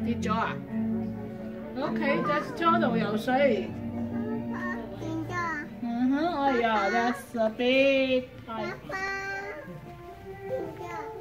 跌咗啊？屋企隻裝度游水。嗯哼，哎呀，that's a big。